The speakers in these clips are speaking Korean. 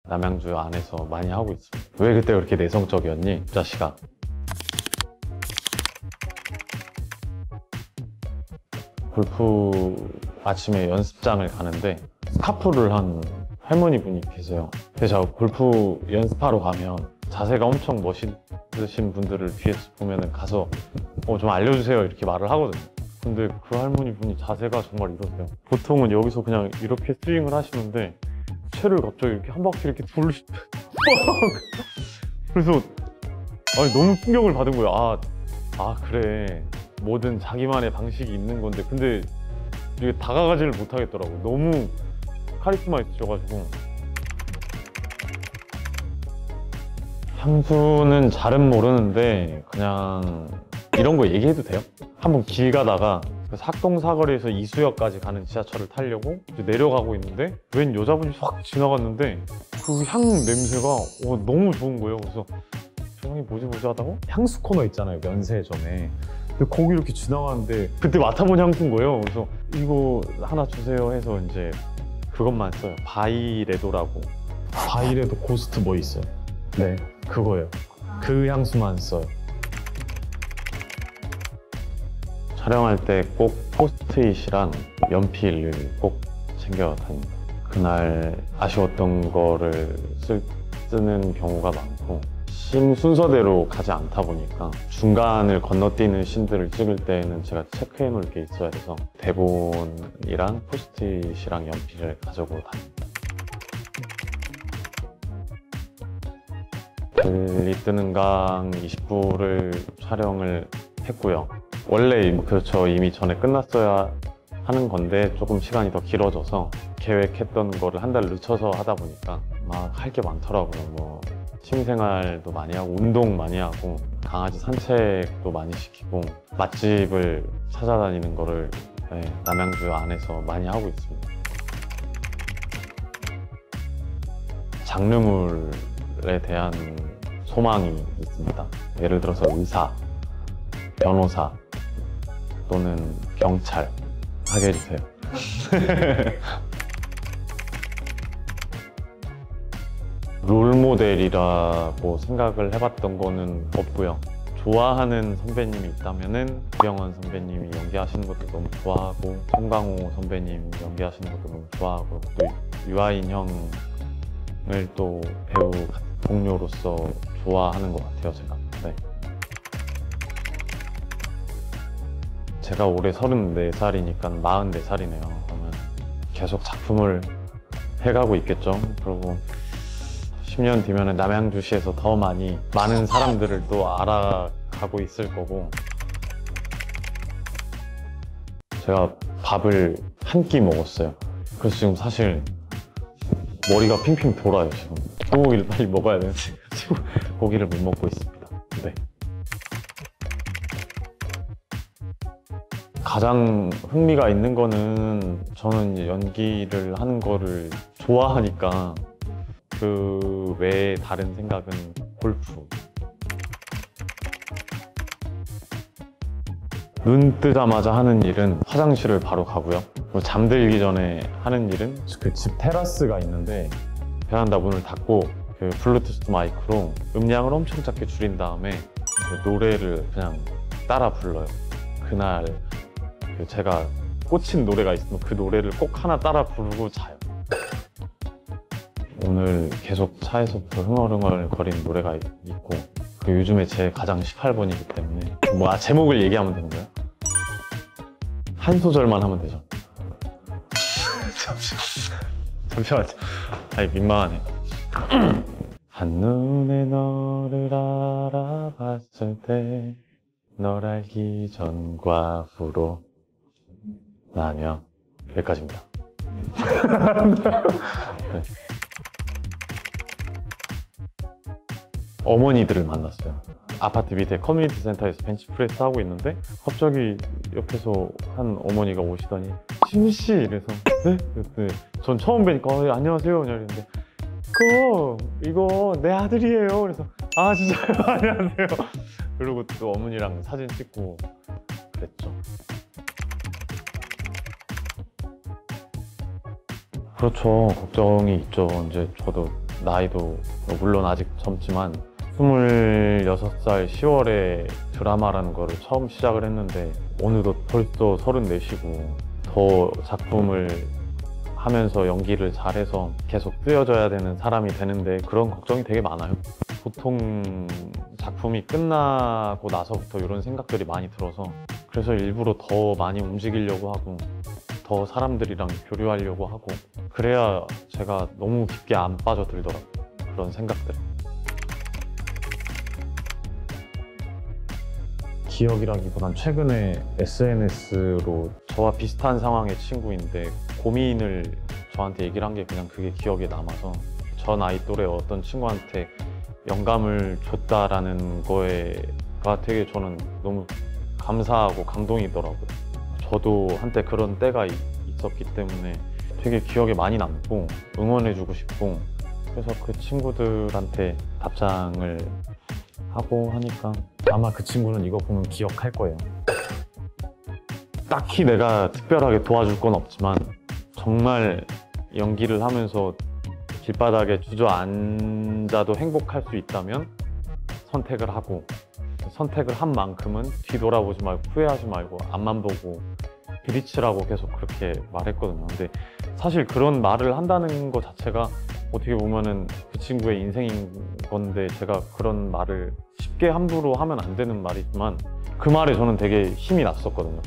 남양주 안에서 많이 하고 있습니다. 왜 그때 그렇게 내성적이었니? 자식아. 골프 아침에 연습장을 가는데 스카프를 한 할머니 분이 계세요. 그래서 제가 골프 연습하러 가면 자세가 엄청 멋있으신 분들을 뒤에서 보면 가서 좀 알려주세요 이렇게 말을 하거든요. 근데 그 할머니 분이 자세가 정말 이러세요. 보통은 여기서 그냥 이렇게 스윙을 하시는데 채를 갑자기 이렇게 한 바퀴 이렇게 돌리시면 그래서 아니, 너무 충격을 받은 거예요. 그래, 뭐든 자기만의 방식이 있는 건데 근데 이게 다가가지를 못하겠더라고요. 너무 카리스마 있으셔가지고. 향수는 잘은 모르는데 그냥 이런 거 얘기해도 돼요? 한번 길 가다가 사동사거리에서 이수역까지 가는 지하철을 타려고 이제 내려가고 있는데 웬 여자분이 확 지나갔는데 그 향 냄새가 너무 좋은 거예요. 그래서 저 향이 뭐지 하다가 향수 코너 있잖아요, 면세점에. 근데 거기 이렇게 지나가는데 그때 맡아본 향수인 거예요. 그래서 이거 하나 주세요 해서 이제 그것만 써요. 바이레도라고. 바이레도 고스트 뭐 있어요? 네, 그거예요. 그 향수만 써요. 촬영할 때 꼭 포스트잇이랑 연필을 꼭 챙겨 다닙니다. 그날 아쉬웠던 거를 쓰는 경우가 많고 씬 순서대로 가지 않다 보니까 중간을 건너뛰는 씬들을 찍을 때는 제가 체크해 놓을 게 있어야 해서 대본이랑 포스트잇이랑 연필을 가지고 다닙니다. 들리뜨는 강 20부를 촬영을 했고요. 원래 그렇죠, 이미 전에 끝났어야 하는 건데 조금 시간이 더 길어져서 계획했던 거를 한 달 늦춰서 하다 보니까 막 할 게 많더라고요. 뭐 취미생활도 많이 하고 운동 많이 하고 강아지 산책도 많이 시키고 맛집을 찾아다니는 거를 남양주 안에서 많이 하고 있습니다. 장르물에 대한 소망이 있습니다. 예를 들어서 의사, 변호사 또는 경찰 하게 해주세요. 롤모델이라고 생각을 해봤던 거는 없고요. 좋아하는 선배님이 있다면은 이병헌 선배님이 연기하시는 것도 너무 좋아하고 송강호 선배님 연기하시는 것도 너무 좋아하고 또 유아인 형을 또 배우 동료로서 좋아하는 것 같아요, 제가. 네. 제가 올해 34살이니까 44살이네요. 그러면 계속 작품을 해가고 있겠죠. 그리고 10년 뒤면 남양주시에서 더 많은 사람들을 또 알아가고 있을 거고. 제가 밥을 한 끼 먹었어요. 그래서 지금 사실 머리가 핑핑 돌아요. 지금 소고기를 빨리 먹어야 되는데 지금 고기를 못 먹고 있습니다. 네. 가장 흥미가 있는 거는 저는 이제 연기를 하는 거를 좋아하니까 그 외에 다른 생각은 골프. 눈 뜨자마자 하는 일은 화장실을 바로 가고요. 그리고 잠들기 전에 하는 일은 그 집 테라스가 있는데 베란다 문을 닫고 그 블루투스 마이크로 음량을 엄청 작게 줄인 다음에 그 노래를 그냥 따라 불러요. 그날 제가 꽂힌 노래가 있으면 그 노래를 꼭 하나 따라 부르고 자요. 오늘 계속 차에서부터 흥얼흥얼 거리는 노래가 있고 그 요즘에 제 가장 18번이기 때문에 제목을 얘기하면 되는 거예요? 한 소절만 하면 되죠. 잠시만요. 아니 민망하네. 한눈에 너를 알아봤을 때 널 알기 전과 후로 나면 여기까지입니다. 네. 어머니들을 만났어요. 아파트 밑에 커뮤니티 센터에서 벤치프레스 하고 있는데 갑자기 옆에서 한 어머니가 오시더니 신씨 이래서 네? 그랬더니 전 처음 뵈니까 안녕하세요 이랬는데 이거 내 아들이에요. 그래서 아 진짜요? 안녕하세요. 그리고 또 어머니랑 사진 찍고 그랬죠. 그렇죠. 걱정이 있죠. 이제 저도 나이도 물론 아직 젊지만 26살 10월에 드라마라는 거를 처음 시작을 했는데 어느덧 벌써 34이고 더 작품을 하면서 연기를 잘해서 계속 쓰여져야 되는 사람이 되는데 그런 걱정이 되게 많아요. 보통 작품이 끝나고 나서부터 이런 생각들이 많이 들어서 그래서 일부러 더 많이 움직이려고 하고 더 사람들이랑 교류하려고 하고 그래야 제가 너무 깊게 안 빠져들더라고요. 그런 생각들. 기억이라기보단 최근에 SNS로 저와 비슷한 상황의 친구인데 고민을 저한테 얘기를 한 게 그냥 그게 기억에 남아서 전 아이 또래 어떤 친구한테 영감을 줬다라는 거에가 되게 저는 너무 감사하고 감동이더라고요. 저도 한때 그런 때가 있었기 때문에 되게 기억에 많이 남고 응원해주고 싶고 그래서 그 친구들한테 답장을 하고 하니까 아마 그 친구는 이거 보면 기억할 거예요. 딱히 내가 특별하게 도와줄 건 없지만 정말 연기를 하면서 길바닥에 주저앉아도 행복할 수 있다면 선택을 하고 선택을 한 만큼은 뒤돌아보지 말고 후회하지 말고 앞만 보고 부딪히라고 계속 그렇게 말했거든요. 근데 사실 그런 말을 한다는 것 자체가 어떻게 보면은 그 친구의 인생인 건데 제가 그런 말을 쉽게 함부로 하면 안 되는 말이지만 그 말에 저는 되게 힘이 났었거든요.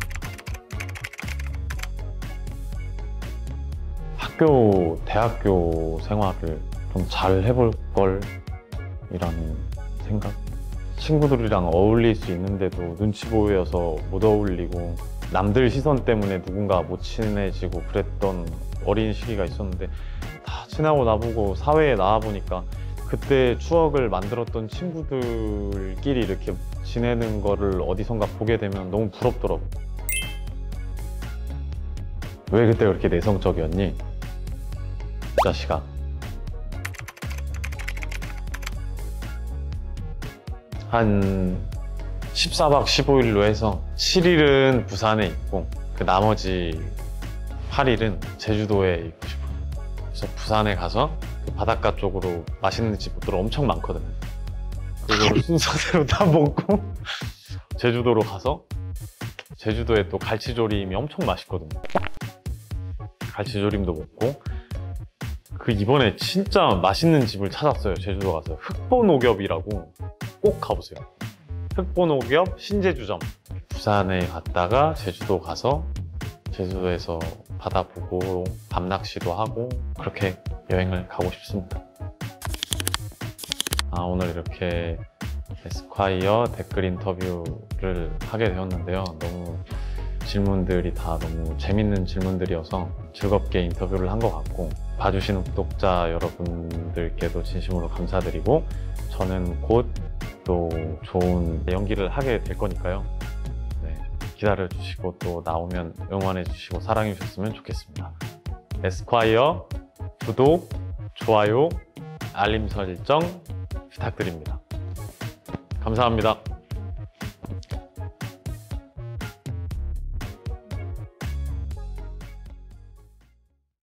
대학교 생활을 좀 잘 해볼 걸 이라는 생각. 친구들이랑 어울릴 수 있는데도 눈치 보여서 못 어울리고 남들 시선 때문에 누군가 못 친해지고 그랬던 어린 시기가 있었는데 다 지나고 나보고 사회에 나와보니까 그때 추억을 만들었던 친구들끼리 이렇게 지내는 거를 어디선가 보게 되면 너무 부럽더라고. 왜 그때 그렇게 내성적이었니? 이 자식아. 한 14박 15일로 해서 7일은 부산에 있고 그 나머지 8일은 제주도에 있고 싶어요. 그래서 부산에 가서 그 바닷가 쪽으로 맛있는 집들 엄청 많거든요. 그걸 순서대로 다 먹고 제주도로 가서 제주도에 또 갈치조림이 엄청 맛있거든요. 갈치조림도 먹고 그 이번에 진짜 맛있는 집을 찾았어요. 제주도 가서 흑보노겹이라고 꼭 가보세요. 흑보노겹 신제주점. 부산에 갔다가 제주도 가서 제주도에서 바다 보고 밤낚시도 하고 그렇게 여행을 가고 싶습니다. 오늘 이렇게 에스콰이어 댓글 인터뷰를 하게 되었는데요. 너무 질문들이 다 너무 재밌는 질문들이어서 즐겁게 인터뷰를 한 것 같고 봐주시는 구독자 여러분들께도 진심으로 감사드리고 저는 곧 또 좋은 연기를 하게 될 거니까요. 네, 기다려주시고 또 나오면 응원해주시고 사랑해주셨으면 좋겠습니다. 에스콰이어 구독, 좋아요, 알림 설정 부탁드립니다. 감사합니다.